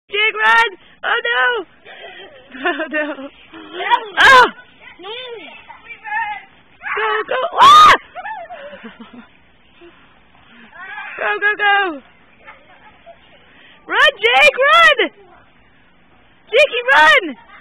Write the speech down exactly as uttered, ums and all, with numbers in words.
Jake, run! Oh no! Oh no! Oh! Go, go! Ah! Go, go, go! Run, Jake, run! Jakey, run!